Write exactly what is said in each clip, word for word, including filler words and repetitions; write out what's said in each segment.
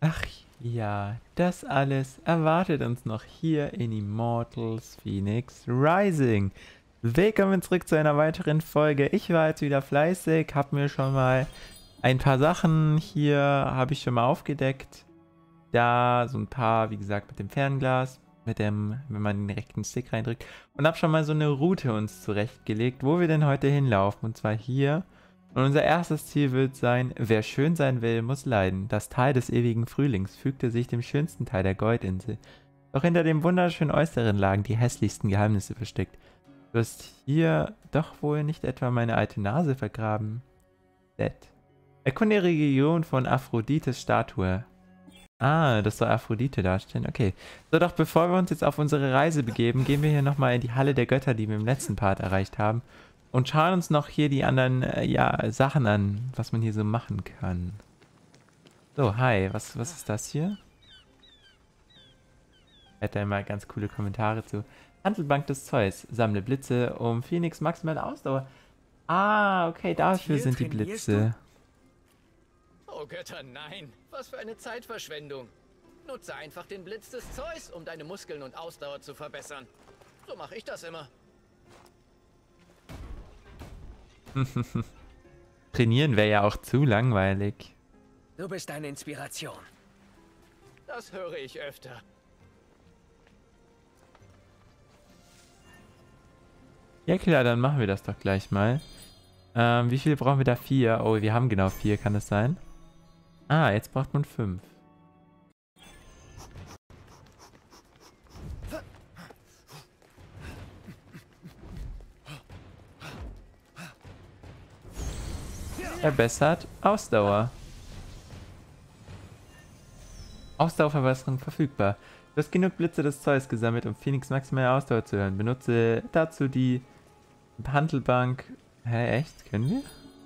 Ach ja, das alles erwartet uns noch hier in Immortals Fenyx Rising. Willkommen zurück zu einer weiteren Folge. Ich war jetzt wieder fleißig, habe mir schon mal ein paar Sachen hier, habe ich schon mal aufgedeckt. Da so ein paar, wie gesagt, mit dem Fernglas, mit dem, wenn man den rechten Stick reindrückt. Und habe schon mal so eine Route uns zurechtgelegt, wo wir denn heute hinlaufen. Und zwar hier. Und unser erstes Ziel wird sein, wer schön sein will, muss leiden. Das Tal des ewigen Frühlings fügte sich dem schönsten Teil der Goldinsel. Doch hinter dem wunderschönen Äußeren lagen die hässlichsten Geheimnisse versteckt. Du hast hier doch wohl nicht etwa meine alte Nase vergraben. Dead. Erkunde die Region von Aphrodites Statue. Ah, das soll Aphrodite darstellen. Okay. So, doch bevor wir uns jetzt auf unsere Reise begeben, gehen wir hier nochmal in die Halle der Götter, die wir im letzten Part erreicht haben. Und schauen uns noch hier die anderen, äh, ja, Sachen an, was man hier so machen kann. So, hi, was, was ist das hier? Hat da mal ganz coole Kommentare zu. Handelbank des Zeus. Sammle Blitze, um Phoenix maximale Ausdauer. Ah, okay, dafür hier sind die trainierst Blitze. Oh Götter, nein. Was für eine Zeitverschwendung. Nutze einfach den Blitz des Zeus, um deine Muskeln und Ausdauer zu verbessern. So mache ich das immer. Trainieren wäre ja auch zu langweilig. Du bist eine Inspiration. Das höre ich öfter. Ja klar, dann machen wir das doch gleich mal. Ähm, wie viel brauchen wir da? Vier. Oh, wir haben genau vier, kann es sein? Ah, jetzt braucht man fünf. Verbessert Ausdauer. Ausdauerverbesserung verfügbar. Du hast genug Blitze des Zeus gesammelt, um Phoenix maximale Ausdauer zu hören. Benutze dazu die Handelbank. Hä, echt? Können wir?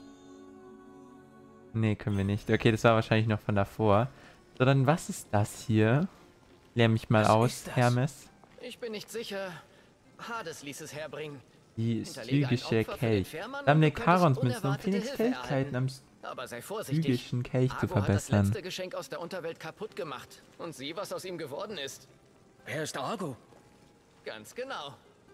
Nee, können wir nicht. Okay, das war wahrscheinlich noch von davor. So, dann was ist das hier? Lehr mich mal Was aus, ist das? Hermes. Ich bin nicht sicher. Hades ließ es herbringen. Die Hinterlege ein stygische Opfer für den Kelch. Fährmann und Sammle du könntest Charonsmünzen, um unerwartete Phoenix Hilfe Fähigkeiten am Aber sei vorsichtig. stygischen Kelch zu Argo hat das verbessern. letzte Geschenk aus der Unterwelt kaputt gemacht. Und sieh, was aus ihm geworden ist. Wer ist Argo? Ganz genau.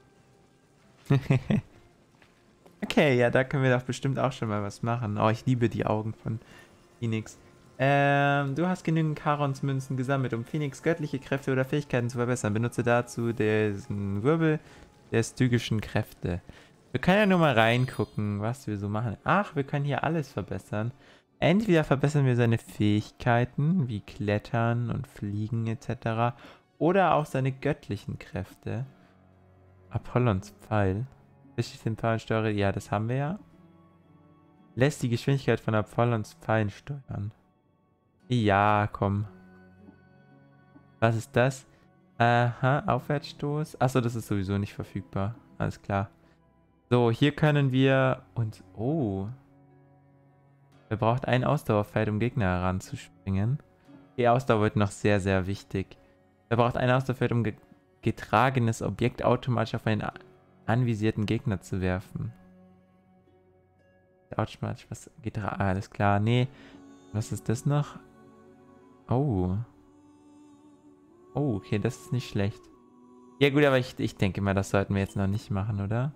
Okay, ja, da können wir doch bestimmt auch schon mal was machen. Oh, ich liebe die Augen von Phoenix. Ähm, du hast genügend Charonsmünzen gesammelt, um Phoenix göttliche Kräfte oder Fähigkeiten zu verbessern. Benutze dazu diesen Wirbel der stygischen Kräfte. Wir können ja nur mal reingucken, was wir so machen. Ach, wir können hier alles verbessern. Entweder verbessern wir seine Fähigkeiten, wie Klettern und Fliegen et cetera. Oder auch seine göttlichen Kräfte. Apollons Pfeil. Richtig den Pfeil steuere. Ja, das haben wir ja. Lässt die Geschwindigkeit von Apollons Pfeilen steuern. Ja, komm. Was ist das? Aha, Aufwärtsstoß. Achso, das ist sowieso nicht verfügbar. Alles klar. So, hier können wir uns... Oh. Er braucht ein Ausdauerfeld, um Gegner heranzuspringen. Die Ausdauer wird noch sehr, sehr wichtig. Er braucht ein Ausdauerfeld, um ge getragenes Objekt automatisch auf einen anvisierten Gegner zu werfen. Automatisch was getra... Ah, alles klar. Nee. Was ist das noch? Oh. Oh, okay, das ist nicht schlecht. Ja gut, aber ich, ich denke mal, das sollten wir jetzt noch nicht machen, oder?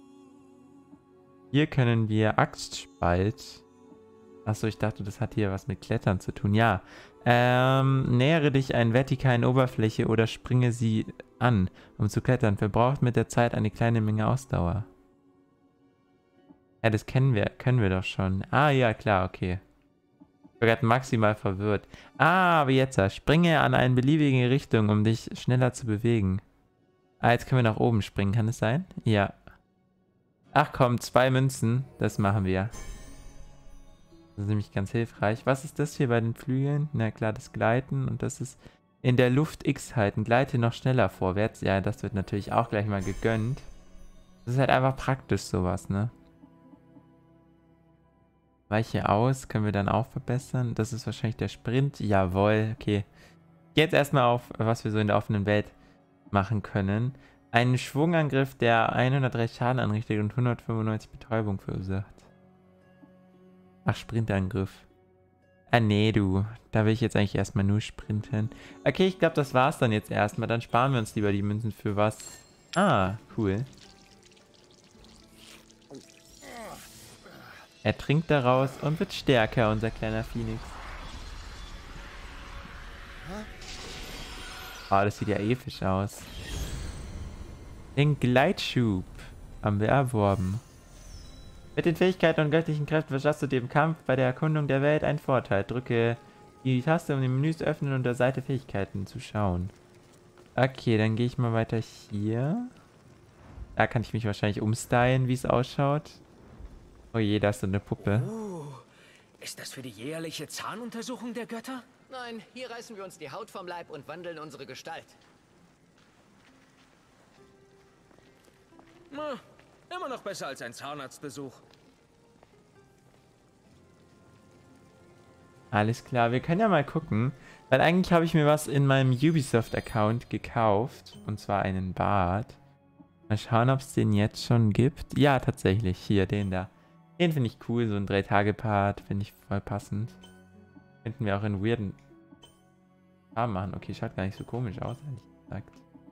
Hier können wir Axtspalt. Achso, ich dachte, das hat hier was mit Klettern zu tun. Ja. Ähm, nähere dich einer vertikalen Oberfläche oder springe sie an, um zu klettern. Verbraucht mit der Zeit eine kleine Menge Ausdauer. Ja, das kennen wir, können wir doch schon. Ah, ja, klar, okay. Ich war gerade maximal verwirrt. Ah, aber jetzt. Springe an eine beliebige Richtung, um dich schneller zu bewegen. Ah, jetzt können wir nach oben springen. Kann es sein? Ja. Ach komm, zwei Münzen. Das machen wir. Das ist nämlich ganz hilfreich. Was ist das hier bei den Flügeln? Na klar, das Gleiten. Und das ist in der Luft X halten. Gleite noch schneller vorwärts. Ja, das wird natürlich auch gleich mal gegönnt. Das ist halt einfach praktisch sowas, ne? Weiche aus, können wir dann auch verbessern. Das ist wahrscheinlich der Sprint. Jawohl, okay. Jetzt erstmal auf, was wir so in der offenen Welt machen können. Einen Schwungangriff, der hundertdreißig Schaden anrichtet und hundertfünfundneunzig Betäubung verursacht. Ach, Sprintangriff. Ah, nee, du. Da will ich jetzt eigentlich erstmal nur sprinten. Okay, ich glaube, das war's dann jetzt erstmal. Dann sparen wir uns lieber die Münzen für was. Ah, cool. Er trinkt daraus und wird stärker, unser kleiner Phoenix. Oh, das sieht ja episch aus. Den Gleitschub haben wir erworben. Mit den Fähigkeiten und göttlichen Kräften verschaffst du dir im Kampf bei der Erkundung der Welt einen Vorteil. Drücke die Taste, um die Menüs zu öffnen und der Seite Fähigkeiten zu schauen. Okay, dann gehe ich mal weiter hier. Da kann ich mich wahrscheinlich umstylen, wie es ausschaut. Oh je, da ist so eine Puppe. Oh, ist das für die jährliche Zahnuntersuchung der Götter? Nein, hier reißen wir uns die Haut vom Leib und wandeln unsere Gestalt. Na, immer noch besser als ein Zahnarztbesuch. Alles klar, wir können ja mal gucken. Weil eigentlich habe ich mir was in meinem Ubisoft-Account gekauft. Und zwar einen Bart. Mal schauen, ob es den jetzt schon gibt. Ja, tatsächlich. Hier, den da. Den finde ich cool. So ein drei Tage Bart finde ich voll passend. Könnten wir auch in weirden Farben machen. Okay, schaut gar nicht so komisch aus, ehrlich gesagt.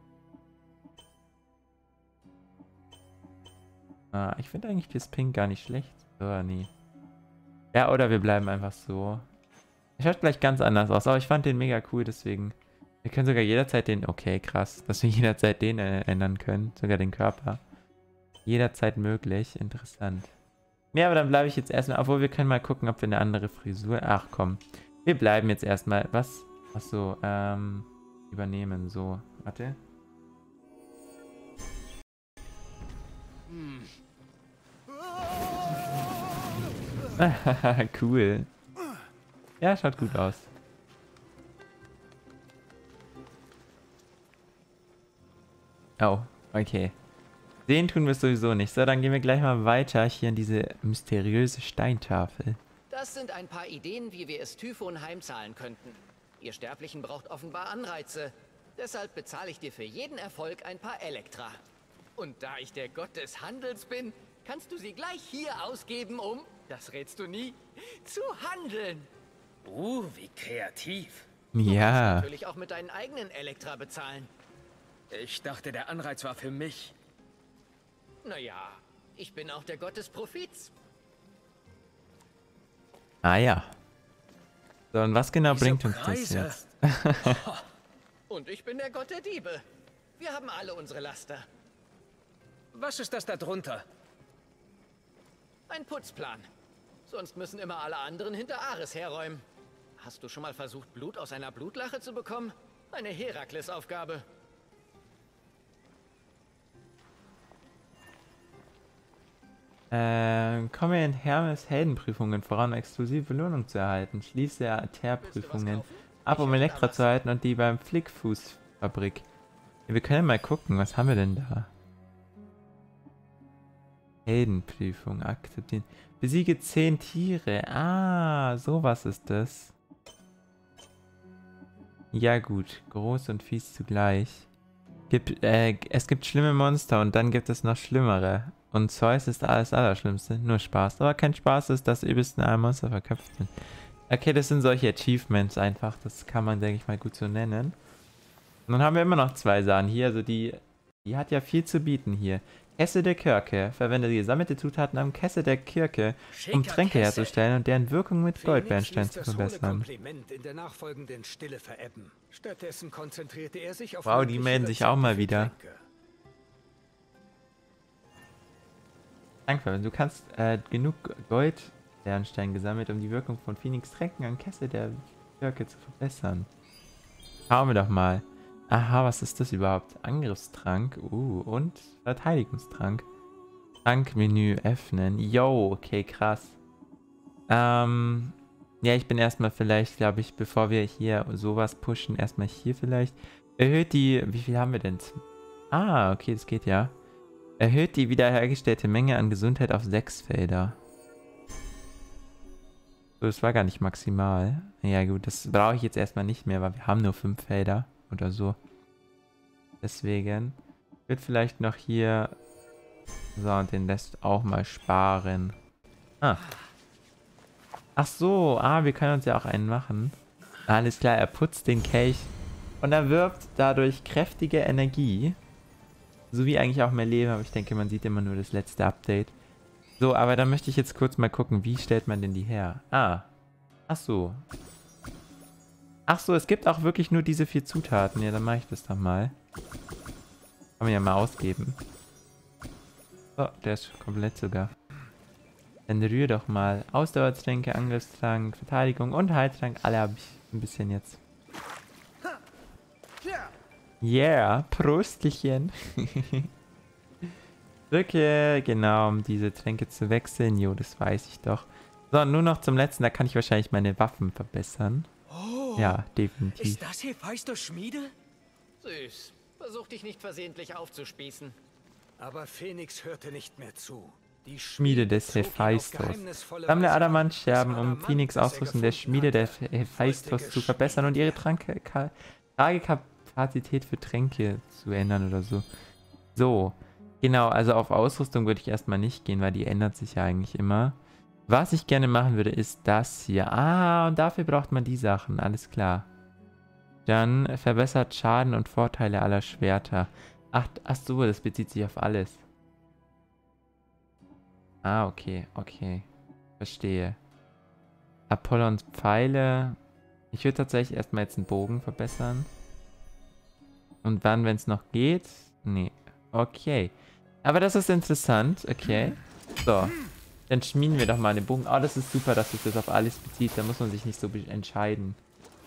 Ah, ich finde eigentlich das Pink gar nicht schlecht. Oder nee. Ja, oder wir bleiben einfach so. Er schaut gleich ganz anders aus, aber ich fand den mega cool, deswegen. Wir können sogar jederzeit den... Okay, krass, dass wir jederzeit den äh, ändern können. Sogar den Körper. Jederzeit möglich. Interessant. Ja, aber dann bleibe ich jetzt erstmal... Obwohl, wir können mal gucken, ob wir eine andere Frisur... Ach, komm. Wir bleiben jetzt erstmal... Was? Achso, ähm... Übernehmen, so. Warte. Hm. Cool. Ja, schaut gut aus. Oh, okay. Den tun wir sowieso nicht. So, dann gehen wir gleich mal weiter hier in diese mysteriöse Steintafel. Das sind ein paar Ideen, wie wir es Typhon heimzahlen könnten. Ihr Sterblichen braucht offenbar Anreize. Deshalb bezahle ich dir für jeden Erfolg ein paar Elektra. Und da ich der Gott des Handels bin, kannst du sie gleich hier ausgeben, um, das rätst du nie, zu handeln. Uh, wie kreativ. Du kannst Ja. natürlich auch mit deinen eigenen Elektra bezahlen. Ich dachte, der Anreiz war für mich. Naja, ich bin auch der Gott des Profits. Ah ja. So, und was genau Diese bringt uns das Preise. jetzt? Und ich bin der Gott der Diebe. Wir haben alle unsere Laster. Was ist das da drunter? Ein Putzplan. Sonst müssen immer alle anderen hinter Ares herräumen. Hast du schon mal versucht, Blut aus einer Blutlache zu bekommen? Eine Herakles-Aufgabe. Äh, komme in Hermes Heldenprüfungen voran, um exklusive Belohnung zu erhalten. Schließe Arterprüfungen ab, um Elektra zu erhalten und die beim Flickfußfabrik. Ja, wir können mal gucken, was haben wir denn da? Heldenprüfung akzeptieren. Besiege zehn Tiere. Ah, sowas ist das. Ja gut, groß und fies zugleich. Gibt, äh, es gibt schlimme Monster und dann gibt es noch schlimmere. Und Zeus ist alles Allerschlimmste. Nur Spaß. Aber kein Spaß ist, dass übelsten alle Monster verköpft sind. Okay, das sind solche Achievements einfach. Das kann man, denke ich mal, gut so nennen. Und dann haben wir immer noch zwei Sachen hier. Also die, die hat ja viel zu bieten hier. Kesse der Kirche. Verwende gesammelte Zutaten am Kesse der Kirche, um Schicker Tränke Kessel. herzustellen und deren Wirkung mit Goldbernstein Phoenix zu ließ das verbessern. ohne Kompliment in der nachfolgenden Stille verebben. Stattdessen konzentrierte er sich auf Wow, die mögliche melden sich Rezepte auch mal für wieder. Tränke. Danke, du kannst äh, genug Goldbernstein gesammelt, um die Wirkung von Phoenix Tränken am Kessel der Kirche zu verbessern. Schauen wir doch mal. Aha, was ist das überhaupt? Angriffstrank, uh, und Verteidigungstrank. Trankmenü öffnen. Yo, okay, krass. Ähm, ja, ich bin erstmal vielleicht, glaube ich, bevor wir hier sowas pushen, erstmal hier vielleicht. Erhöht die, wie viel haben wir denn? Ah, okay, das geht ja. Erhöht die wiederhergestellte Menge an Gesundheit auf sechs Felder. So, das war gar nicht maximal. Ja gut, das brauche ich jetzt erstmal nicht mehr, weil wir haben nur fünf Felder oder so. Deswegen wird vielleicht noch hier... So, und den lässt auch mal sparen. Ah. Ach so, ah, wir können uns ja auch einen machen. Alles klar, er putzt den Kelch und er wirft dadurch kräftige Energie. So wie eigentlich auch mehr Leben, aber ich denke, man sieht immer nur das letzte Update. So, aber dann möchte ich jetzt kurz mal gucken, wie stellt man denn die her? Ah, ach so. Ach so, es gibt auch wirklich nur diese vier Zutaten. Ja, dann mache ich das doch mal. Kann man ja mal ausgeben. So, der ist komplett sogar. Dann rühr doch mal. Ausdauertränke, Angriffstrank, Verteidigung und Heiltrank. Alle habe ich ein bisschen jetzt. Yeah, Prostelchen. Drücke, genau, um diese Tränke zu wechseln. Jo, das weiß ich doch. So, nur noch zum letzten. Da kann ich wahrscheinlich meine Waffen verbessern. Oh, ja, definitiv. Ist das Hephaistos Schmiede? Süß. Versuch dich nicht versehentlich aufzuspießen. Aber Phoenix hörte nicht mehr zu. Die Schmiede des Hephaistos. Sammle Adamantscherben, um Phoenix Ausrüstung der Schmiede des Hephaistos zu verbessern und ihre Tranke, Tragekapazität für Tränke zu ändern oder so. So, genau, also auf Ausrüstung würde ich erstmal nicht gehen, weil die ändert sich ja eigentlich immer. Was ich gerne machen würde, ist das hier. Ah, und dafür braucht man die Sachen, alles klar. Dann verbessert Schaden und Vorteile aller Schwerter. Ach, ach so, das bezieht sich auf alles. Ah, okay, okay. Verstehe. Apollons Pfeile. Ich würde tatsächlich erstmal jetzt einen Bogen verbessern. Und dann, wenn es noch geht? Nee. Okay. Aber das ist interessant. Okay. So. Dann schmieden wir doch mal einen Bogen. Oh, das ist super, dass sich das auf alles bezieht. Da muss man sich nicht so entscheiden.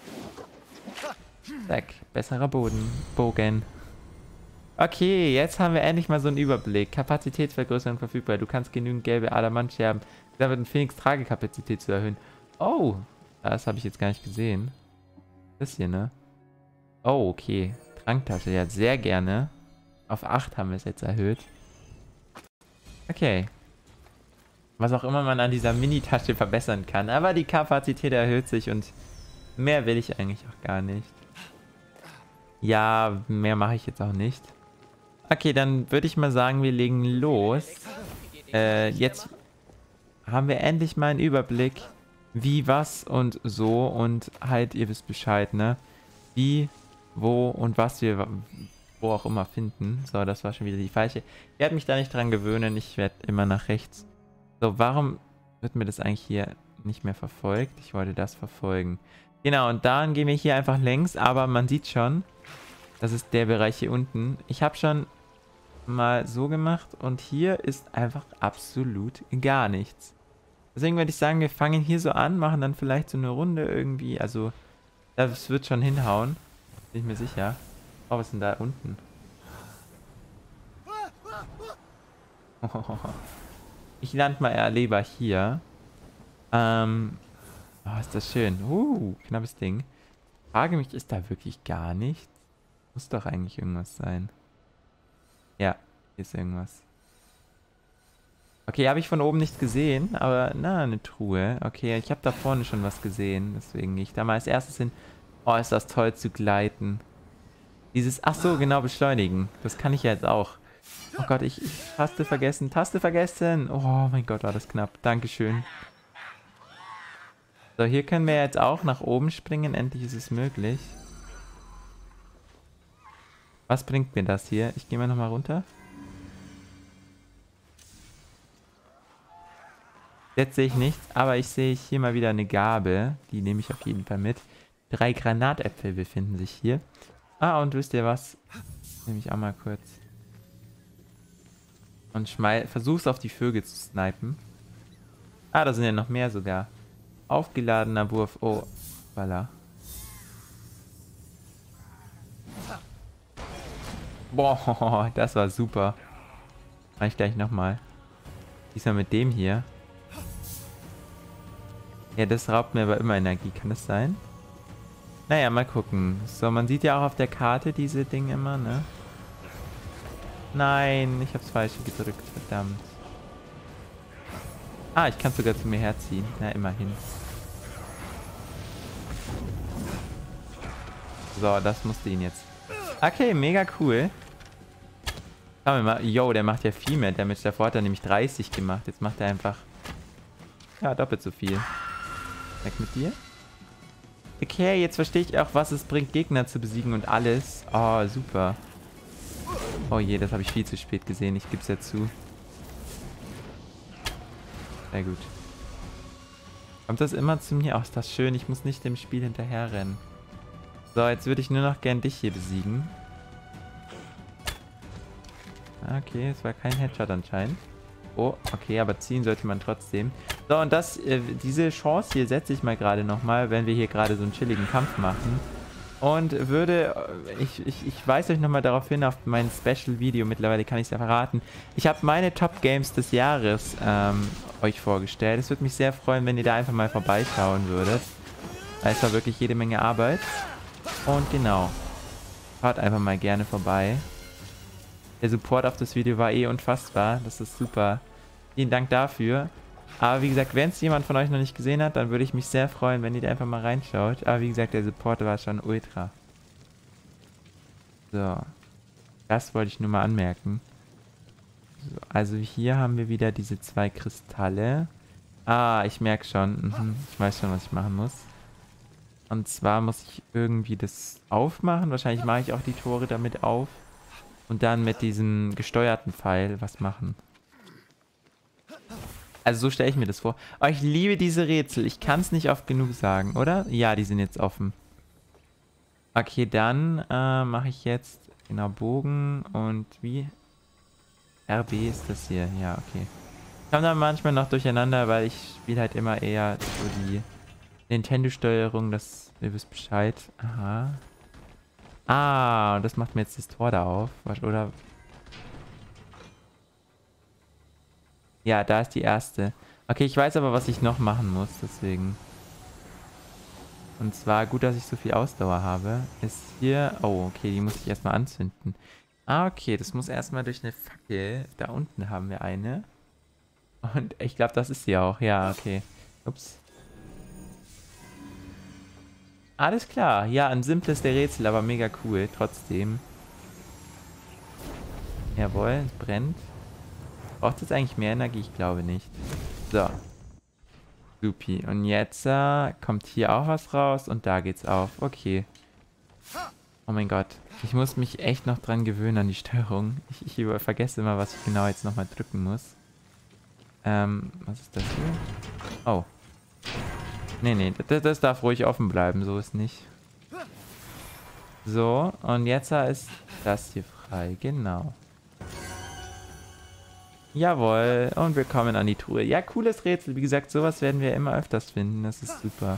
Zack. Besserer Boden. Bogen. Okay, jetzt haben wir endlich mal so einen Überblick. Kapazitätsvergrößerung verfügbar. Du kannst genügend gelbe Adamantscherben. Da wird ein Phoenix Tragekapazität zu erhöhen. Oh, das habe ich jetzt gar nicht gesehen. Das hier, ne? Oh, okay. Tranktasche, ja, sehr gerne. Auf acht haben wir es jetzt erhöht. Okay. Was auch immer man an dieser Mini-Tasche verbessern kann. Aber die Kapazität erhöht sich und mehr will ich eigentlich auch gar nicht. Ja, mehr mache ich jetzt auch nicht. Okay, dann würde ich mal sagen, wir legen los. Äh, jetzt haben wir endlich mal einen Überblick, wie, was und so. Und halt, ihr wisst Bescheid, ne? Wie, wo und was wir wo auch immer finden. So, das war schon wieder die falsche. Ich werde mich da nicht dran gewöhnen. Ich werde immer nach rechts. So, warum wird mir das eigentlich hier nicht mehr verfolgt? Ich wollte das verfolgen. Genau, und dann gehen wir hier einfach längs. Aber man sieht schon, das ist der Bereich hier unten. Ich habe schon mal so gemacht und hier ist einfach absolut gar nichts. Deswegen würde ich sagen, wir fangen hier so an, machen dann vielleicht so eine Runde irgendwie. Also, das wird schon hinhauen. Bin ich mir sicher. Oh, was ist denn da unten? Ich lande mal eher lieber hier. Ähm. Oh, ist das schön. Uh, knappes Ding. Frage mich, ist da wirklich gar nichts? Muss doch eigentlich irgendwas sein. Ja, hier ist irgendwas. Okay, habe ich von oben nicht gesehen, aber na, eine Truhe. Okay, ich habe da vorne schon was gesehen, deswegen gehe ich da mal als erstes hin. Oh, ist das toll zu gleiten. Dieses, ach so, genau, beschleunigen. Das kann ich ja jetzt auch. Oh Gott, ich, ich Taste vergessen, Taste vergessen. Oh mein Gott, war das knapp. Dankeschön. So, hier können wir jetzt auch nach oben springen. Endlich ist es möglich. Was bringt mir das hier? Ich gehe mal nochmal runter. Jetzt sehe ich nichts, aber ich sehe hier mal wieder eine Gabe. Die nehme ich auf jeden Fall mit. Drei Granatäpfel befinden sich hier. Ah, und wisst ihr was? Nehme ich auch mal kurz. Und versuch's auf die Vögel zu snipen. Ah, da sind ja noch mehr sogar. Aufgeladener Wurf. Oh, voilà. Boah, das war super. Mach ich gleich nochmal. Diesmal mit dem hier. Ja, das raubt mir aber immer Energie. Kann das sein? Naja, mal gucken. So, man sieht ja auch auf der Karte diese Dinge immer, ne? Nein, ich hab's falsch gedrückt. Verdammt. Ah, ich kann sogar zu mir herziehen. Na, immerhin. So, das musste ihn jetzt. Okay, mega cool. Schauen wir mal. Yo, der macht ja viel mehr Damage. Davor hat er nämlich dreißig gemacht. Jetzt macht er einfach... Ja, doppelt so viel. Weg mit dir. Okay, jetzt verstehe ich auch, was es bringt, Gegner zu besiegen und alles. Oh, super. Oh je, das habe ich viel zu spät gesehen. Ich gebe es ja zu. Sehr gut. Kommt das immer zu mir? Ach, ist das schön. Ich muss nicht dem Spiel hinterher rennen. So, jetzt würde ich nur noch gern dich hier besiegen. Okay, es war kein Headshot anscheinend. Oh, okay, aber ziehen sollte man trotzdem. So, und das, äh, diese Chance hier setze ich mal gerade nochmal, wenn wir hier gerade so einen chilligen Kampf machen. Und würde, ich, ich, ich weise euch nochmal darauf hin, auf mein Special-Video, mittlerweile kann ich es ja verraten. Ich habe meine Top-Games des Jahres ähm, euch vorgestellt. Es würde mich sehr freuen, wenn ihr da einfach mal vorbeischauen würdet. Es war wirklich jede Menge Arbeit. Und genau, schaut einfach mal gerne vorbei. Der Support auf das Video war eh unfassbar. Das ist super. Vielen Dank dafür. Aber wie gesagt, wenn es jemand von euch noch nicht gesehen hat, dann würde ich mich sehr freuen, wenn ihr da einfach mal reinschaut. Aber wie gesagt, der Support war schon ultra. So. Das wollte ich nur mal anmerken. So, also hier haben wir wieder diese zwei Kristalle. Ah, ich merke schon. Mhm, ich weiß schon, was ich machen muss. Und zwar muss ich irgendwie das aufmachen. Wahrscheinlich mache ich auch die Tore damit auf. Und dann mit diesem gesteuerten Pfeil was machen. Also so stelle ich mir das vor. Oh, ich liebe diese Rätsel. Ich kann es nicht oft genug sagen, oder? Ja, die sind jetzt offen. Okay, dann äh, mache ich jetzt genau Bogen und wie? R B ist das hier. Ja, okay. Ich komme da manchmal noch durcheinander, weil ich spiele halt immer eher so die Nintendo-Steuerung. Das, ihr wisst Bescheid. Aha. Ah, und das macht mir jetzt das Tor da auf. Oder? Ja, da ist die erste. Okay, ich weiß aber, was ich noch machen muss, deswegen. Und zwar, gut, dass ich so viel Ausdauer habe, ist hier... Oh, okay, die muss ich erstmal anzünden. Ah, okay, das muss erstmal durch eine Fackel. Da unten haben wir eine. Und ich glaube, das ist sie auch. Ja, okay. Ups. Alles klar. Ja, ein simples der Rätsel, aber mega cool. Trotzdem. Jawohl, es brennt. Braucht es eigentlich mehr Energie? Ich glaube nicht. So. Supi. Und jetzt äh, kommt hier auch was raus und da geht's auf. Okay. Oh mein Gott. Ich muss mich echt noch dran gewöhnen an die Steuerung. Ich, ich über, vergesse immer, was ich genau jetzt nochmal drücken muss. Ähm, was ist das hier? Oh. Nee, nee, das, das darf ruhig offen bleiben, so ist nicht. So, und jetzt ist das hier frei, genau. Jawohl, und wir kommen an die Truhe. Ja, cooles Rätsel, wie gesagt, sowas werden wir immer öfters finden, das ist super.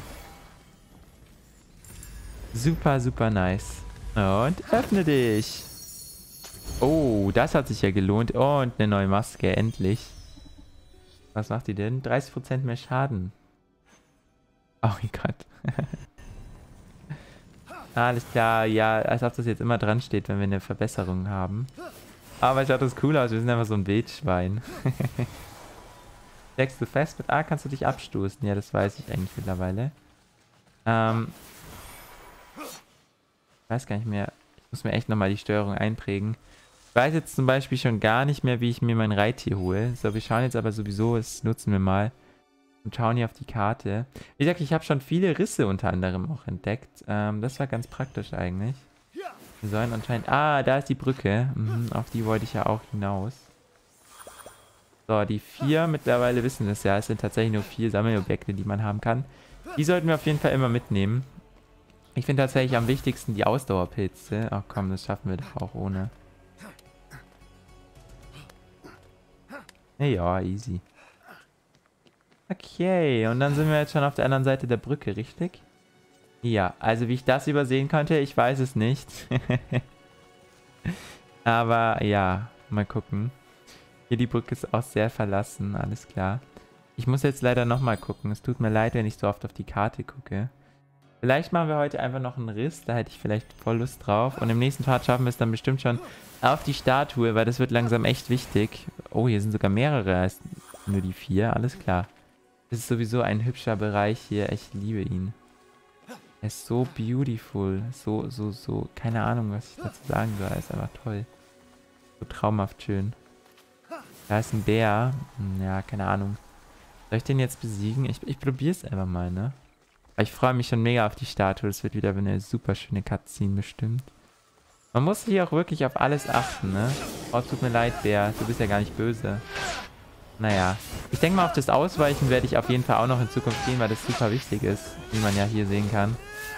Super, super nice. Und öffne dich. Oh, das hat sich ja gelohnt. Und eine neue Maske, endlich. Was macht die denn? dreißig Prozent mehr Schaden. Oh mein Gott. Alles klar, ja, als ob das jetzt immer dran steht, wenn wir eine Verbesserung haben. Aber schaut das cool aus, wir sind einfach so ein Wildschwein. Steckst du fest mit A, kannst du dich abstoßen. Ja, das weiß ich eigentlich mittlerweile. Ähm. Ich weiß gar nicht mehr. Ich muss mir echt nochmal die Steuerung einprägen. Ich weiß jetzt zum Beispiel schon gar nicht mehr, wie ich mir mein Reittier hole. So, wir schauen jetzt aber sowieso, das nutzen wir mal. Und schauen hier auf die Karte. Wie gesagt, ich habe schon viele Risse unter anderem auch entdeckt. Ähm, das war ganz praktisch eigentlich. Wir sollen anscheinend... Ah, da ist die Brücke. Mhm, auf die wollte ich ja auch hinaus. So, die vier mittlerweile wissen das ja. Es sind tatsächlich nur vier Sammelobjekte, die man haben kann. Die sollten wir auf jeden Fall immer mitnehmen. Ich finde tatsächlich am wichtigsten die Ausdauerpilze. Ach komm, das schaffen wir doch auch ohne. Ja, easy. Okay, und dann sind wir jetzt schon auf der anderen Seite der Brücke, richtig? Ja, also wie ich das übersehen konnte, ich weiß es nicht. Aber ja, mal gucken. Hier die Brücke ist auch sehr verlassen, alles klar. Ich muss jetzt leider nochmal gucken. Es tut mir leid, wenn ich so oft auf die Karte gucke. Vielleicht machen wir heute einfach noch einen Riss, da hätte ich vielleicht voll Lust drauf. Und im nächsten Part schaffen wir es dann bestimmt schon auf die Statue, weil das wird langsam echt wichtig. Oh, hier sind sogar mehrere als nur die vier, alles klar. Das ist sowieso ein hübscher Bereich hier. Ich liebe ihn. Er ist so beautiful. So, so, so. Keine Ahnung, was ich dazu sagen soll. Er ist einfach toll. So traumhaft schön. Da ist ein Bär. Hm, ja, keine Ahnung. Soll ich den jetzt besiegen? Ich, ich probiere es einfach mal, ne? Ich freue mich schon mega auf die Statue. Das wird wieder eine super schöne Cutscene bestimmt. Man muss hier auch wirklich auf alles achten, ne? Oh, tut mir leid, Bär. Du bist ja gar nicht böse. Naja. Ich denke mal, auf das Ausweichen werde ich auf jeden Fall auch noch in Zukunft gehen, weil das super wichtig ist. Wie man ja hier sehen kann.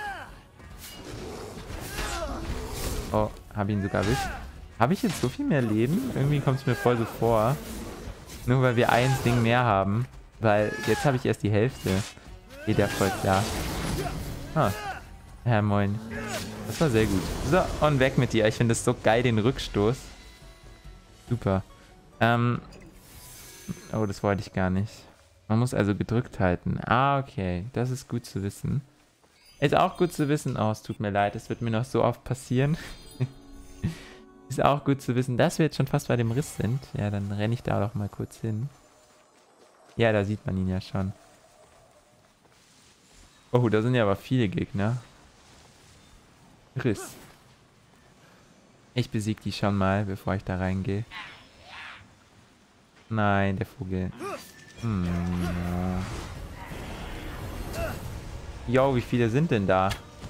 Oh, habe ihn sogar erwischt. Habe ich jetzt so viel mehr Leben? Irgendwie kommt es mir voll so vor. Nur weil wir ein Ding mehr haben. Weil jetzt habe ich erst die Hälfte. Geht ja voll klar. Ah. Ja, moin. Das war sehr gut. So, und weg mit dir. Ich finde das so geil, den Rückstoß. Super. Ähm. Oh, das wollte ich gar nicht. Man muss also gedrückt halten. Ah, okay. Das ist gut zu wissen. Ist auch gut zu wissen. Oh, es tut mir leid. Das wird mir noch so oft passieren. Ist auch gut zu wissen, dass wir jetzt schon fast bei dem Riss sind. Ja, dann renne ich da doch mal kurz hin. Ja, da sieht man ihn ja schon. Oh, da sind ja aber viele Gegner. Riss. Ich besiege die schon mal, bevor ich da reingehe. Nein, der Vogel. Hm. Jo, wie viele sind denn da?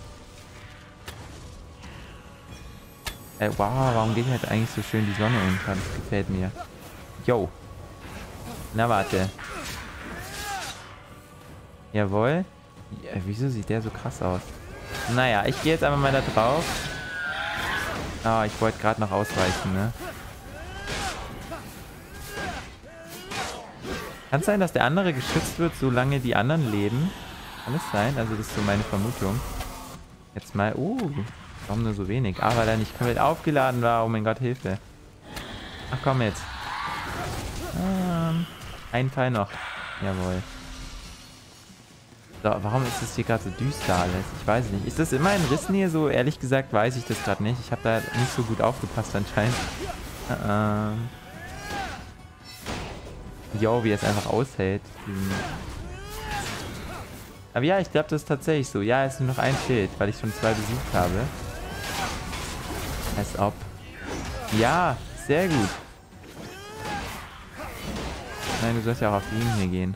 Äh, wow, warum geht halt eigentlich so schön die Sonne unter? Das gefällt mir. Jo. Na, warte. Jawohl. Ja, wieso sieht der so krass aus? Naja, ich gehe jetzt einfach mal da drauf. Ah, ich wollte gerade noch ausweichen, ne? Kann es sein, dass der andere geschützt wird, solange die anderen leben? Kann es sein? Also das ist so meine Vermutung. Jetzt mal... Oh, warum nur so wenig? Ah, weil er nicht komplett aufgeladen war. Oh mein Gott, Hilfe. Ach komm jetzt. Ähm, ein Pfeil noch. Jawohl. So, warum ist es hier gerade so düster alles? Ich weiß nicht. Ist das immer in Rissnähe so? Ehrlich gesagt weiß ich das gerade nicht. Ich habe da nicht so gut aufgepasst anscheinend. Ähm. Jo, wie er es einfach aushält. Aber ja, ich glaube, das ist tatsächlich so. Ja, es ist nur noch ein Schild, weil ich schon zwei besiegt habe. Als ob. Ja, sehr gut. Nein, du sollst ja auch auf ihn hier gehen.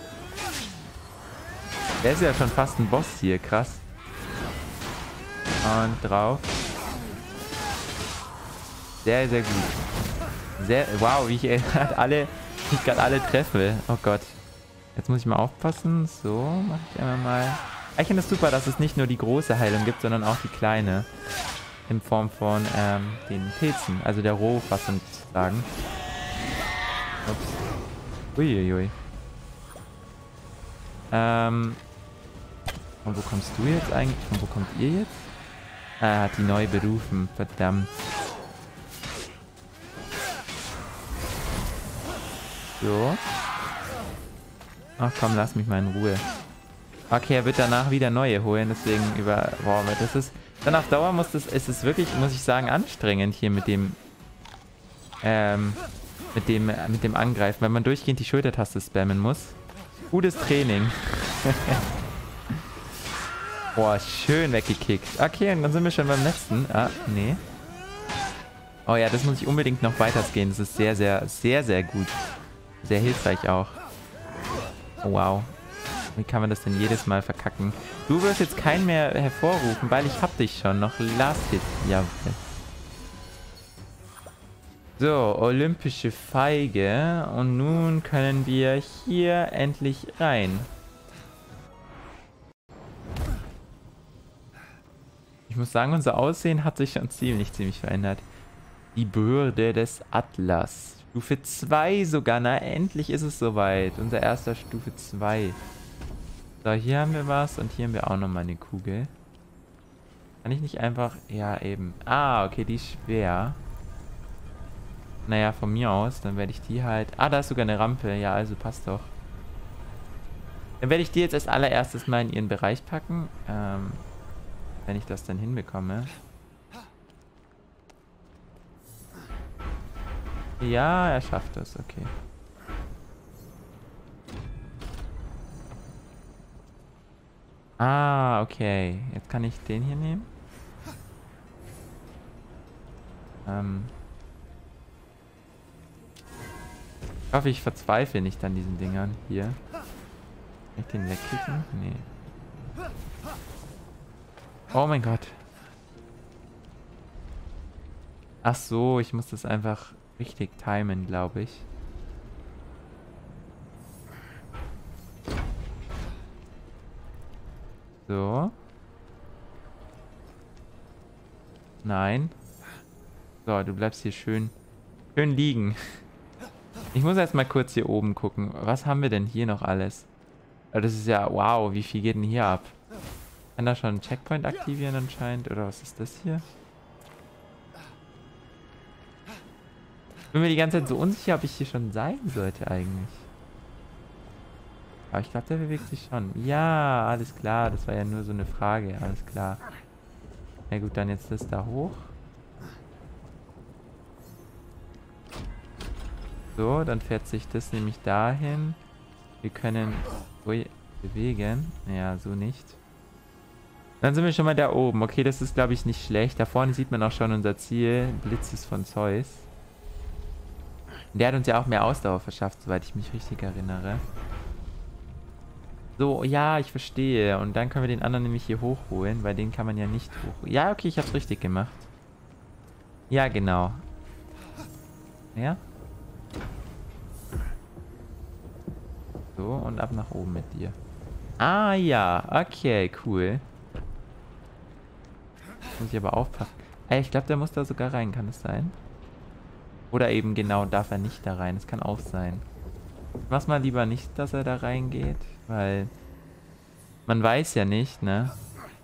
Der ist ja schon fast ein Boss hier, krass. Und drauf. Sehr, sehr gut. Sehr, wow, wie ich gerade alle, wie ich gerade alle treffe. Oh Gott. Jetzt muss ich mal aufpassen. So, mache ich einmal mal. Ich finde es super, dass es nicht nur die große Heilung gibt, sondern auch die kleine. In Form von ähm, den Pilzen. Also der Rohfassung sozusagen. Ups. Uiuiui. Ähm... Und wo kommst du jetzt eigentlich? Und wo kommt ihr jetzt? Ah, er hat die neu berufen. Verdammt. So. Ach komm, lass mich mal in Ruhe. Okay, er wird danach wieder neue holen, deswegen über... Boah, das ist... Dann auf Dauer muss das... Ist es wirklich, muss ich sagen, anstrengend hier mit dem... Ähm... Mit dem, mit dem Angreifen, weil man durchgehend die Schultertaste spammen muss. Gutes Training. Boah, schön weggekickt. Okay, und dann sind wir schon beim letzten. Ah, nee. Oh ja, das muss ich unbedingt noch weitergehen. Das ist sehr, sehr, sehr, sehr gut. Sehr hilfreich auch. Oh, wow. Wie kann man das denn jedes Mal verkacken? Du wirst jetzt keinen mehr hervorrufen, weil ich hab dich schon. Noch Last Hit. Jawohl. So, olympische Feige. Und nun können wir hier endlich rein. Ich muss sagen, unser Aussehen hat sich schon ziemlich, ziemlich verändert. Die Bürde des Atlas. Stufe zwei sogar. Na, endlich ist es soweit. Unser erster Stufe zwei. So, hier haben wir was und hier haben wir auch nochmal eine Kugel. Kann ich nicht einfach... Ja, eben. Ah, okay, die ist schwer. Naja, von mir aus, dann werde ich die halt... Ah, da ist sogar eine Rampe. Ja, also passt doch. Dann werde ich die jetzt als allererstes mal in ihren Bereich packen. Ähm... Wenn ich das dann hinbekomme. Ja, er schafft das, okay. Ah, okay. Jetzt kann ich den hier nehmen. Ähm. Ich hoffe, ich verzweifle nicht an diesen Dingern hier. Kann ich den wegkicken? Nee. Oh mein Gott. Ach so, ich muss das einfach richtig timen, glaube ich. So. Nein. So, du bleibst hier schön, schön liegen. Ich muss jetzt mal kurz hier oben gucken. Was haben wir denn hier noch alles? Das ist ja, wow, wie viel geht denn hier ab? Kann da schon einen Checkpoint aktivieren anscheinend? Oder was ist das hier? Ich bin mir die ganze Zeit so unsicher, ob ich hier schon sein sollte eigentlich. Aber ich glaube, der bewegt sich schon. Ja, alles klar. Das war ja nur so eine Frage. Alles klar. Na gut, dann jetzt das da hoch. So, dann fährt sich das nämlich dahin. Wir können... Ui, bewegen. Ja, so nicht. Dann sind wir schon mal da oben. Okay, das ist, glaube ich, nicht schlecht. Da vorne sieht man auch schon unser Ziel. Blitzes von Zeus. Der hat uns ja auch mehr Ausdauer verschafft, soweit ich mich richtig erinnere. So, ja, ich verstehe. Und dann können wir den anderen nämlich hier hochholen, weil den kann man ja nicht hoch... Ja, okay, ich habe es richtig gemacht. Ja, genau. Ja. So, und ab nach oben mit dir. Ah, ja. Okay, cool. Muss ich aber aufpassen. Ey, ich glaube, der muss da sogar rein. Kann es sein? Oder eben genau, darf er nicht da rein. Das kann auch sein. Ich mach's mal lieber nicht, dass er da reingeht, weil man weiß ja nicht, ne?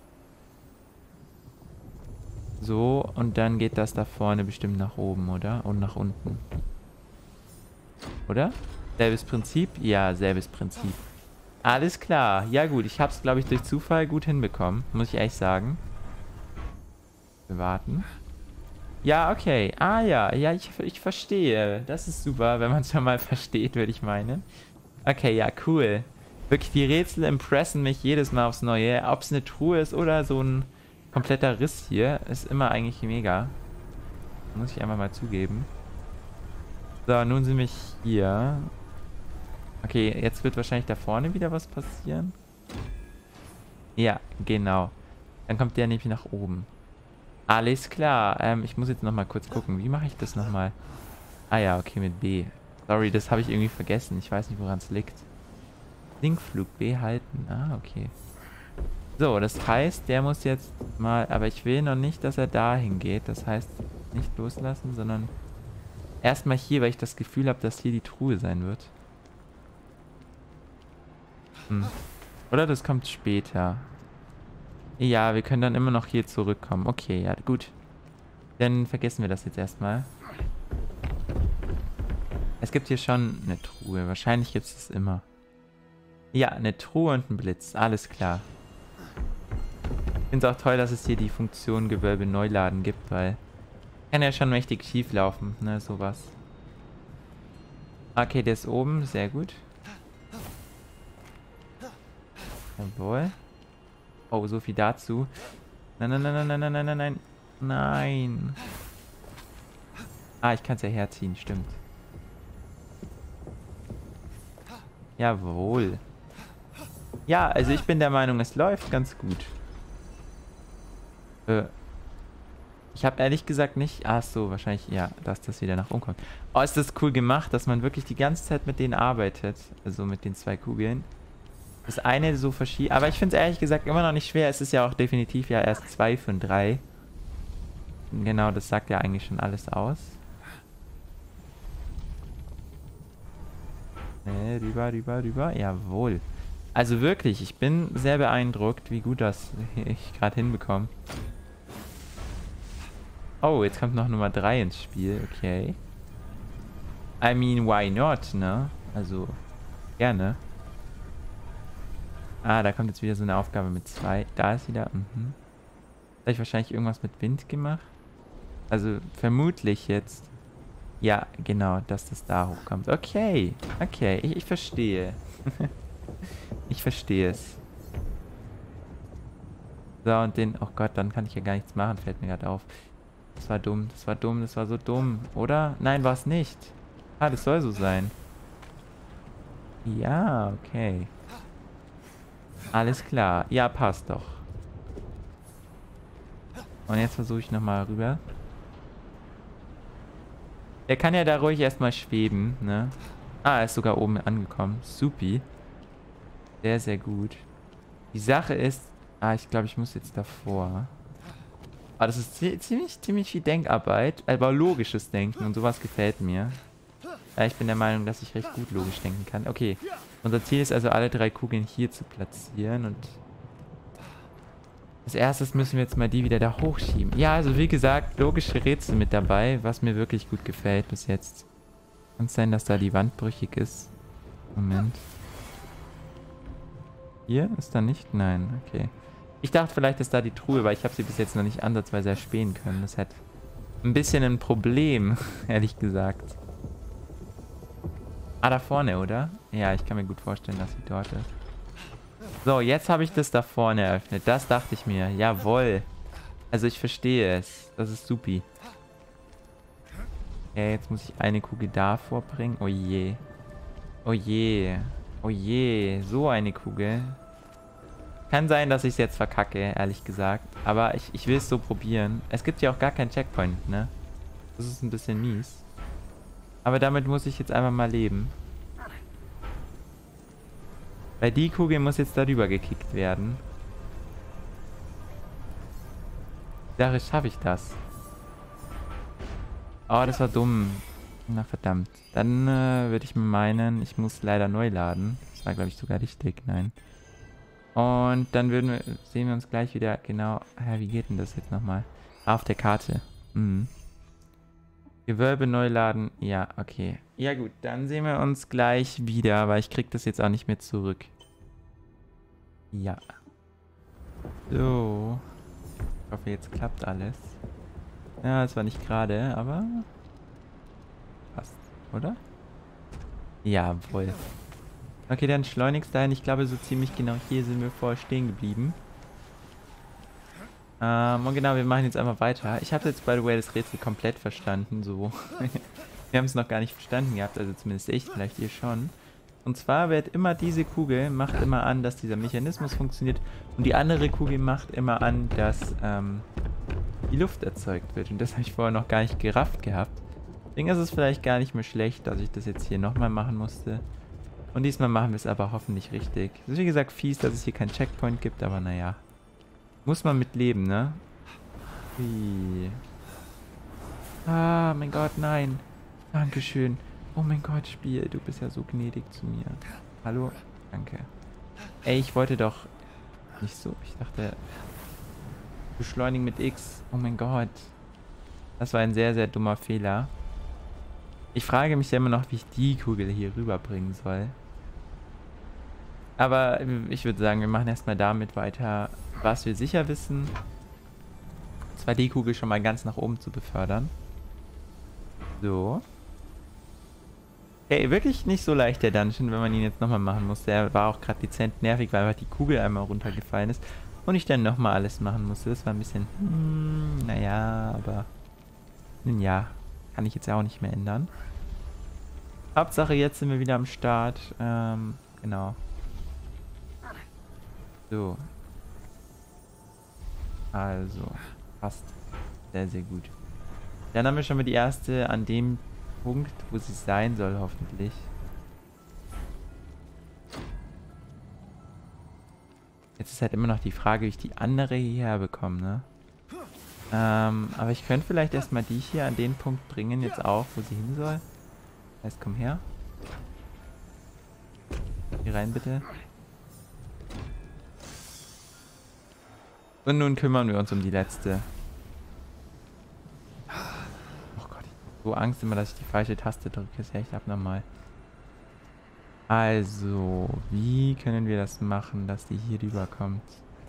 So, und dann geht das da vorne bestimmt nach oben, oder? Und nach unten. Oder? Selbes Prinzip? Ja, selbes Prinzip. Alles klar. Ja gut, ich hab's, glaube ich, durch Zufall gut hinbekommen. Muss ich ehrlich sagen. Wir warten. Ja, okay. Ah ja, ja, ich, ich verstehe. Das ist super, wenn man es schon mal versteht, würde ich meinen. Okay, ja, cool. Wirklich, die Rätsel impressen mich jedes Mal aufs Neue. Ob es eine Truhe ist oder so ein kompletter Riss hier, ist immer eigentlich mega. Muss ich einfach mal zugeben. So, nun sind wir hier. Okay, jetzt wird wahrscheinlich da vorne wieder was passieren. Ja, genau. Dann kommt der nämlich nach oben. Alles klar. Ähm, ich muss jetzt nochmal kurz gucken. Wie mache ich das nochmal? Ah ja, okay, mit B. Sorry, das habe ich irgendwie vergessen. Ich weiß nicht, woran es liegt. Sinkflug B halten. Ah, okay. So, das heißt, der muss jetzt mal... Aber ich will noch nicht, dass er dahin geht. Das heißt, nicht loslassen, sondern erstmal hier, weil ich das Gefühl habe, dass hier die Truhe sein wird. Hm. Oder das kommt später. Ja, wir können dann immer noch hier zurückkommen. Okay, ja, gut. Dann vergessen wir das jetzt erstmal. Es gibt hier schon eine Truhe. Wahrscheinlich gibt es das immer. Ja, eine Truhe und ein Blitz. Alles klar. Ich finde es auch toll, dass es hier die Funktion Gewölbe Neuladen gibt, weil kann ja schon mächtig schief laufen, ne, sowas. Okay, der ist oben. Sehr gut. Jawohl. Oh, so viel dazu. Nein, nein, nein, nein, nein, nein, nein, nein. Nein. Ah, ich kann es ja herziehen, stimmt. Jawohl. Ja, also ich bin der Meinung, es läuft ganz gut. Äh. Ich habe ehrlich gesagt nicht... Ach so, wahrscheinlich, ja, dass das wieder nach oben kommt. Oh, ist das cool gemacht, dass man wirklich die ganze Zeit mit denen arbeitet. Also mit den zwei Kugeln. Das eine so verschiebt. Aber ich finde es ehrlich gesagt immer noch nicht schwer. Es ist ja auch definitiv ja erst zwei von drei. Genau, das sagt ja eigentlich schon alles aus. Ne, rüber, rüber, rüber. Jawohl. Also wirklich, ich bin sehr beeindruckt, wie gut das ich gerade hinbekomme. Oh, jetzt kommt noch Nummer drei ins Spiel. Okay. I mean, why not, ne? Also, gerne. Ah, da kommt jetzt wieder so eine Aufgabe mit zwei. Da ist wieder... Mhm. Habe ich wahrscheinlich irgendwas mit Wind gemacht? Also, vermutlich jetzt. Ja, genau, dass das da hochkommt. Okay, okay, ich, ich verstehe. Ich verstehe es. So, und den... Oh Gott, dann kann ich ja gar nichts machen, fällt mir gerade auf. Das war dumm, das war dumm, das war so dumm, oder? Nein, war es nicht. Ah, das soll so sein. Ja, okay. Alles klar. Ja, passt doch. Und jetzt versuche ich nochmal rüber. Der kann ja da ruhig erstmal schweben, ne? Ah, er ist sogar oben angekommen. Supi. Sehr, sehr gut. Die Sache ist... Ah, ich glaube, ich muss jetzt davor. Ah, das ist ziemlich, ziemlich viel Denkarbeit. Aber logisches Denken und sowas gefällt mir. Ja, ich bin der Meinung, dass ich recht gut logisch denken kann. Okay. Unser Ziel ist also, alle drei Kugeln hier zu platzieren. Und als erstes müssen wir jetzt mal die wieder da hochschieben. Ja, also wie gesagt, logische Rätsel mit dabei, was mir wirklich gut gefällt bis jetzt. Kann es sein, dass da die Wand brüchig ist? Moment. Hier ist da nicht? Nein, okay. Ich dachte vielleicht ist da die Truhe, weil ich habe sie bis jetzt noch nicht ansatzweise erspähen können. Das hat ein bisschen ein Problem, ehrlich gesagt. Ah, da vorne, oder? Ja, ich kann mir gut vorstellen, dass sie dort ist. So, jetzt habe ich das da vorne eröffnet. Das dachte ich mir. Jawohl. Also ich verstehe es. Das ist supi. Ja, jetzt muss ich eine Kugel da vorbringen. Oh je. Oh je. Oh je. So eine Kugel. Kann sein, dass ich es jetzt verkacke, ehrlich gesagt. Aber ich, ich will es so probieren. Es gibt ja auch gar keinen Checkpoint, ne? Das ist ein bisschen mies. Aber damit muss ich jetzt einfach mal leben. Weil die Kugel muss jetzt darüber gekickt werden. Die Sache, schaffe ich das? Oh, das war dumm. Na verdammt. Dann äh, würde ich mir meinen, ich muss leider neu laden. Das war, glaube ich, sogar richtig. Nein. Und dann würden wir, sehen wir uns gleich wieder genau... Ja, wie geht denn das jetzt nochmal? Ah, auf der Karte. Mhm. Gewölbe neu laden. Ja, okay. Ja gut, dann sehen wir uns gleich wieder, weil ich krieg das jetzt auch nicht mehr zurück. Ja. So. Ich hoffe, jetzt klappt alles. Ja, es war nicht gerade, aber... passt, oder? Jawohl. Okay, dann schleunigst dahin. Ich glaube, so ziemlich genau hier sind wir vorher stehen geblieben. Ähm, und genau, wir machen jetzt einfach weiter. Ich habe jetzt, by the way, das Rätsel komplett verstanden, so. Wir haben es noch gar nicht verstanden gehabt, also zumindest ich, vielleicht ihr schon. Und zwar wird immer diese Kugel, macht immer an, dass dieser Mechanismus funktioniert. Und die andere Kugel macht immer an, dass ähm, die Luft erzeugt wird. Und das habe ich vorher noch gar nicht gerafft gehabt. Deswegen ist es vielleicht gar nicht mehr schlecht, dass ich das jetzt hier nochmal machen musste. Und diesmal machen wir es aber hoffentlich richtig. Es ist wie gesagt fies, dass es hier keinen Checkpoint gibt, aber naja. Muss man mit leben, ne? Ui. Ah, mein Gott, nein. Dankeschön. Oh mein Gott, Spiel, du bist ja so gnädig zu mir. Hallo? Danke. Ey, ich wollte doch... Nicht so, ich dachte... Beschleunigen mit X. Oh mein Gott. Das war ein sehr, sehr dummer Fehler. Ich frage mich ja immer noch, wie ich die Kugel hier rüberbringen soll. Aber ich würde sagen, wir machen erstmal damit weiter, was wir sicher wissen. Und zwar die Kugel schon mal ganz nach oben zu befördern. So. Hey, wirklich nicht so leicht der Dungeon, wenn man ihn jetzt nochmal machen muss. Der war auch gerade dezent nervig, weil einfach die Kugel einmal runtergefallen ist. Und ich dann nochmal alles machen musste. Das war ein bisschen, hm, naja, aber... Ja, kann ich jetzt ja auch nicht mehr ändern. Hauptsache, jetzt sind wir wieder am Start. Ähm, genau. So. Also, passt. Sehr, sehr gut. Dann haben wir schon mal die erste an dem Punkt, wo sie sein soll, hoffentlich. Jetzt ist halt immer noch die Frage, wie ich die andere hierher bekomme, ne? Ähm, aber ich könnte vielleicht erstmal die hier an den Punkt bringen, jetzt auch, wo sie hin soll. Das heißt, komm her. Hier rein, bitte. Und nun kümmern wir uns um die letzte. Oh Gott, ich habe so Angst immer, dass ich die falsche Taste drücke. Das ist echt abnormal. Also, wie können wir das machen, dass die hier rüberkommt?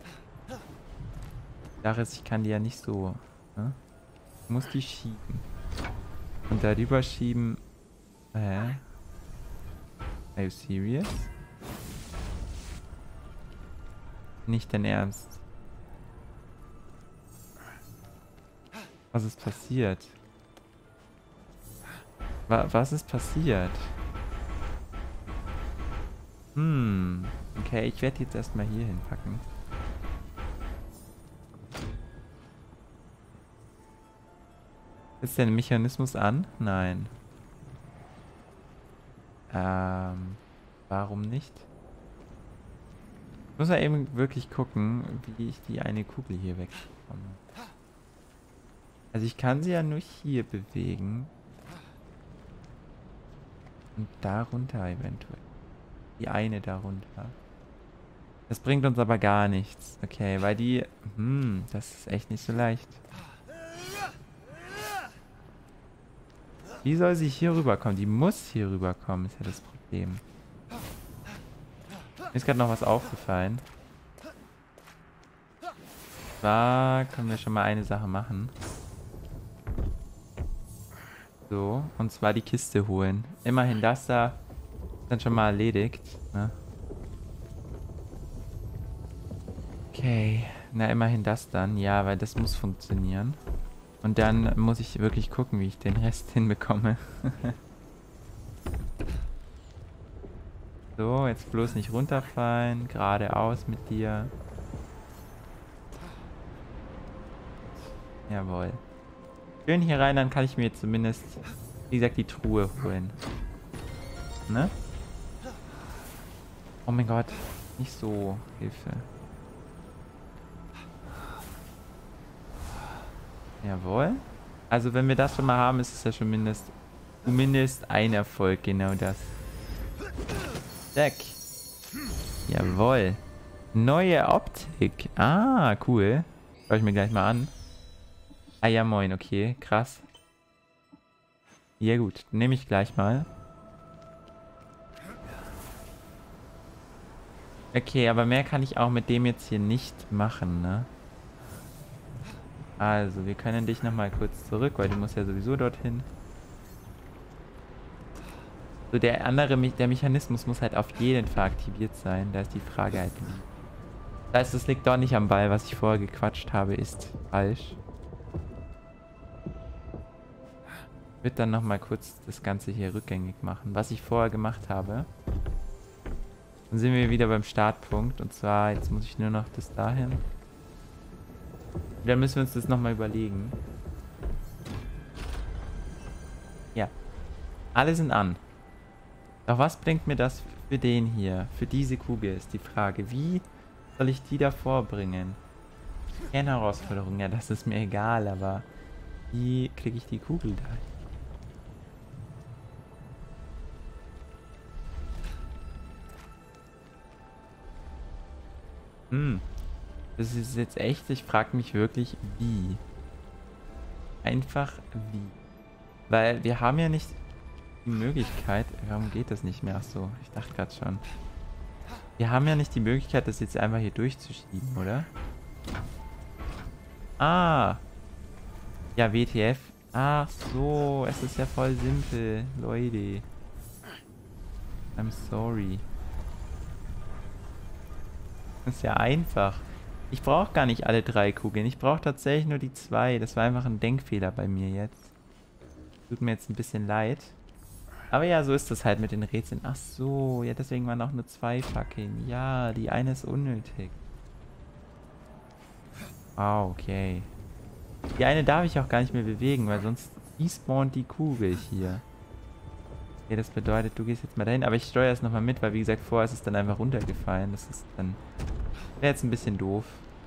Die Sache ist, ich kann die ja nicht so... Ne? Ich muss die schieben. Und darüber schieben... Hä? Are you serious? Nicht dein Ernst. Was ist passiert? Wa was ist passiert? Hm. Okay, ich werde jetzt erstmal hier hinpacken. Ist der Mechanismus an? Nein. Ähm, warum nicht? Ich muss ja eben wirklich gucken, wie ich die eine Kugel hier wegbekomme. Also ich kann sie ja nur hier bewegen. Und darunter eventuell. Die eine darunter. Das bringt uns aber gar nichts. Okay, weil die... Hm, das ist echt nicht so leicht. Wie soll sie hier rüberkommen? Die muss hier rüberkommen, ist ja das Problem. Mir ist gerade noch was aufgefallen. Da können wir schon mal eine Sache machen. So, und zwar die Kiste holen. Immerhin das da ist dann schon mal erledigt. Ne? Okay, na immerhin das dann. Ja, weil das muss funktionieren. Und dann muss ich wirklich gucken, wie ich den Rest hinbekomme. So, jetzt bloß nicht runterfallen. Geradeaus mit dir. Jawohl. Schön hier rein, dann kann ich mir zumindest, wie gesagt, die Truhe holen. Ne? Oh mein Gott. Nicht so. Hilfe. Jawohl. Also wenn wir das schon mal haben, ist es ja schon mindest, zumindest ein Erfolg. Genau das. Zack. Jawohl. Neue Optik. Ah, cool. Schau ich mir gleich mal an. Ah ja, moin. Okay, krass. Ja gut, nehme ich gleich mal. Okay, aber mehr kann ich auch mit dem jetzt hier nicht machen, ne? Also, wir können dich nochmal kurz zurück, weil du musst ja sowieso dorthin. So, der andere, Me der Mechanismus muss halt auf jeden Fall aktiviert sein. Da ist die Frage halt. Das heißt, es liegt doch nicht am Ball, was ich vorher gequatscht habe, ist falsch. Ich würde dann nochmal kurz das Ganze hier rückgängig machen, was ich vorher gemacht habe. Dann sind wir wieder beim Startpunkt. Und zwar, jetzt muss ich nur noch das dahin. Dann müssen wir uns das nochmal überlegen. Ja. Alle sind an. Doch was bringt mir das für den hier? Für diese Kugel ist die Frage. Wie soll ich die davor bringen? Keine Herausforderung. Ja, das ist mir egal, aber wie kriege ich die Kugel da? Hm. Das ist jetzt echt, ich frage mich wirklich, wie. Einfach wie. Weil wir haben ja nicht die Möglichkeit, warum geht das nicht mehr? Ach so, ich dachte gerade schon. Wir haben ja nicht die Möglichkeit, das jetzt einfach hier durchzuschieben, oder? Ah. Ja, W T F. Ach so, es ist ja voll simpel, Leute. I'm sorry. Das ist ja einfach. Ich brauche gar nicht alle drei Kugeln. Ich brauche tatsächlich nur die zwei. Das war einfach ein Denkfehler bei mir jetzt. Tut mir jetzt ein bisschen leid. Aber ja, so ist das halt mit den Rätseln. Ach so, ja, deswegen waren auch nur zwei Fackeln. Ja, die eine ist unnötig. Ah, okay. Die eine darf ich auch gar nicht mehr bewegen, weil sonst despawnt die Kugel hier. Okay, das bedeutet, du gehst jetzt mal dahin. Aber ich steuere es nochmal mit, weil wie gesagt, vorher ist es dann einfach runtergefallen. Das ist dann... Wäre jetzt ein bisschen doof.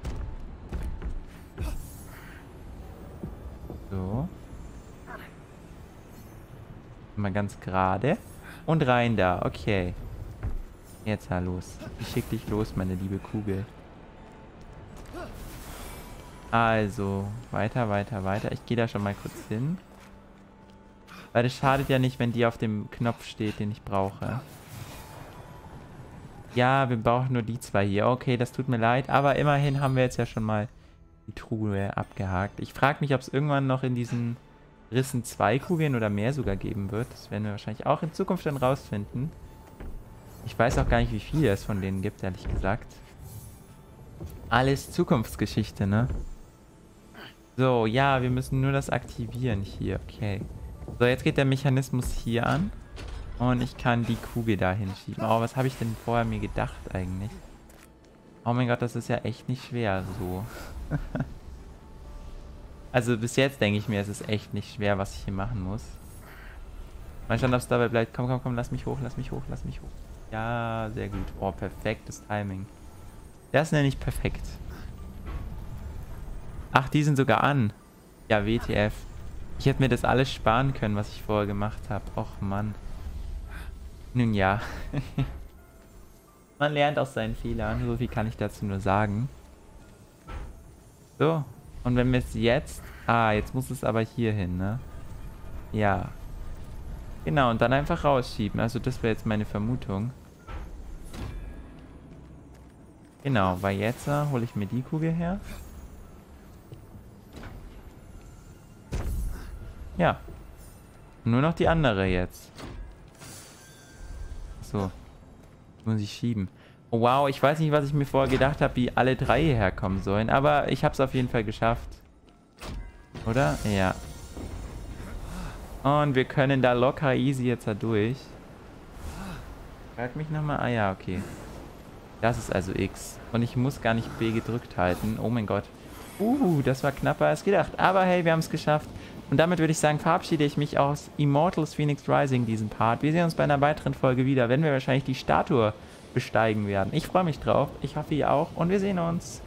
So. Mal ganz gerade. Und rein da. Okay. Jetzt mal los. Ich schick dich los, meine liebe Kugel. Also, weiter, weiter, weiter. Ich gehe da schon mal kurz hin. Weil das schadet ja nicht, wenn die auf dem Knopf steht, den ich brauche. Ja, wir brauchen nur die zwei hier. Okay, das tut mir leid. Aber immerhin haben wir jetzt ja schon mal die Truhe abgehakt. Ich frage mich, ob es irgendwann noch in diesen Rissen zwei Kugeln oder mehr sogar geben wird. Das werden wir wahrscheinlich auch in Zukunft dann rausfinden. Ich weiß auch gar nicht, wie viele es von denen gibt, ehrlich gesagt. Alles Zukunftsgeschichte, ne? So, ja, wir müssen nur das aktivieren hier. Okay. So, jetzt geht der Mechanismus hier an. Und ich kann die Kugel da hinschieben. Oh, was habe ich denn vorher mir gedacht eigentlich? Oh mein Gott, das ist ja echt nicht schwer so. Also bis jetzt denke ich mir, es ist echt nicht schwer, was ich hier machen muss. Mal schauen, ob es dabei bleibt. Komm, komm, komm, lass mich hoch, lass mich hoch, lass mich hoch. Ja, sehr gut. Oh, perfektes Timing. Das nenne ich perfekt. Ach, die sind sogar an. Ja, W T F. Ich hätte mir das alles sparen können, was ich vorher gemacht habe. Och, Mann. Nun ja. Man lernt aus seinen Fehlern. So viel kann ich dazu nur sagen. So. Und wenn wir es jetzt... Ah, jetzt muss es aber hier hin, ne? Ja. Genau, und dann einfach rausschieben. Also das wäre jetzt meine Vermutung. Genau, weil jetzt äh, hole ich mir die Kugel her. Ja. Nur noch die andere jetzt. So. Muss ich schieben. Oh, wow, ich weiß nicht, was ich mir vorher gedacht habe, wie alle drei hierher kommen sollen. Aber ich habe es auf jeden Fall geschafft. Oder? Ja. Und wir können da locker easy jetzt da durch. Frag mich nochmal. Ah ja, okay. Das ist also X. Und ich muss gar nicht B gedrückt halten. Oh mein Gott. Uh, das war knapper als gedacht. Aber hey, wir haben es geschafft. Und damit würde ich sagen, verabschiede ich mich aus Immortals Fenyx Rising, diesen Part. Wir sehen uns bei einer weiteren Folge wieder, wenn wir wahrscheinlich die Statue besteigen werden. Ich freue mich drauf. Ich hoffe, ihr auch. Und wir sehen uns.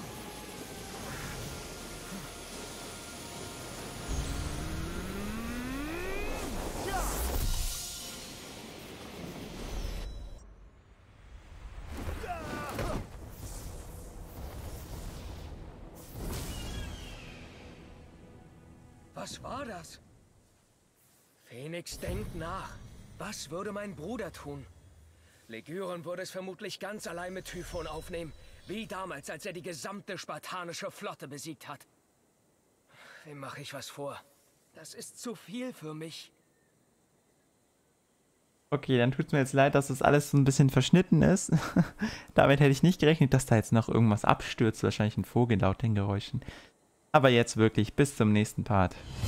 Was war das? Phoenix denkt nach. Was würde mein Bruder tun? Legyron würde es vermutlich ganz allein mit Typhon aufnehmen. Wie damals, als er die gesamte spartanische Flotte besiegt hat. Wem mache ich was vor? Das ist zu viel für mich. Okay, dann tut es mir jetzt leid, dass das alles so ein bisschen verschnitten ist. Damit hätte ich nicht gerechnet, dass da jetzt noch irgendwas abstürzt. Wahrscheinlich ein Vogel laut den Geräuschen. Aber jetzt wirklich, bis zum nächsten Part.